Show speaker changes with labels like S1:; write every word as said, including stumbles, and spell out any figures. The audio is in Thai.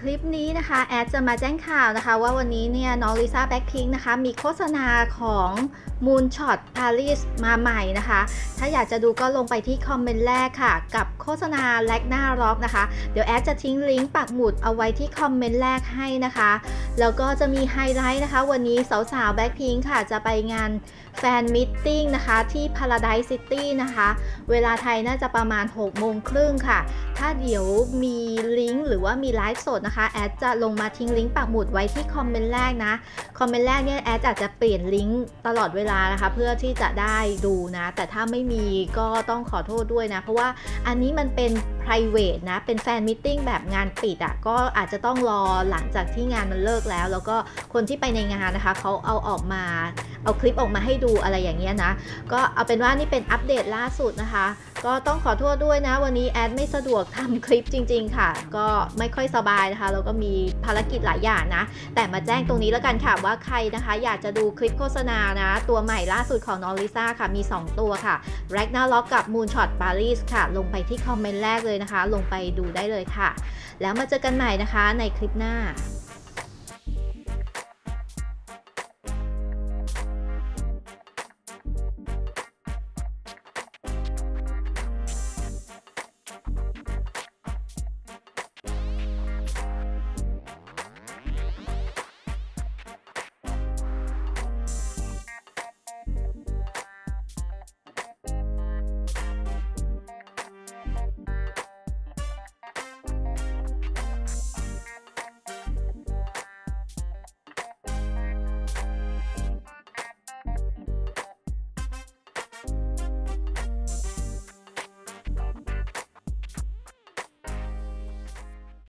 S1: ลิปนี้นะคะแอดจะมาแจ้งข่าวนะคะว่าวันนี้เนี่ยน้องลิซ่าแบ็คพิงค์นะคะมีโฆษณาของ Moonshot Paris มาใหม่นะคะถ้าอยากจะดูก็ลงไปที่คอมเมนต์แรกค่ะกับโฆษณาแลกหน้าร็อกนะคะเดี๋ยวแอดจะทิ้งลิงก์ปักหมุดเอาไว้ที่คอมเมนต์แรกให้นะคะแล้วก็จะมีไฮไลท์นะคะวันนี้สาวๆแบ็คพิงค์ค่ะจะไปงานแฟนมิทติ้งนะคะที่ Paradise City นะคะเวลาไทยน่าจะประมาณหกโมงครึ่งค่ะถ้าเดี๋ยวมีลิงก์หรือว่ามีไลฟ์สดนะคะแอดจะลงมาทิ้งลิงก์ปักหมุดไว้ที่คอมเมนต์แรกนะคอมเมนต์แรกเนี่ยแอดอาจจะเปลี่ยนลิงก์ตลอดเวลานะคะเพื่อที่จะได้ดูนะแต่ถ้าไม่มีก็ต้องขอโทษด้วยนะเพราะว่าอันนี้มันเป็น private นะเป็นแฟนมิทติ้งแบบงานปิดอ่ะก็อาจจะต้องรอหลังจากที่งานมันเลิกแล้วแล้วก็คนที่ไปในงานนะคะเขาเอาออกมาเอาคลิปออกมาให้ดูอะไรอย่างเงี้ยนะก็เอาเป็นว่านี่เป็นอัปเดตล่าสุดนะคะก็ต้องขอโทษด้วยนะวันนี้แอดไม่สะดวกทำคลิปจริงๆค่ะก็ไม่ค่อยสบายนะคะแล้วก็มีภารกิจหลายอย่างนะแต่มาแจ้งตรงนี้แล้วกันค่ะว่าใครนะคะอยากจะดูคลิปโฆษณานะตัวใหม่ล่าสุดของน้องลิซ่าค่ะมีสองตัวค่ะ Ragnarok กับ Moonshot Paris ค่ะลงไปที่คอมเมนต์แรกเลยนะคะลงไปดูได้เลยค่ะแล้วมาเจอกันใหม่นะคะในคลิปหน้า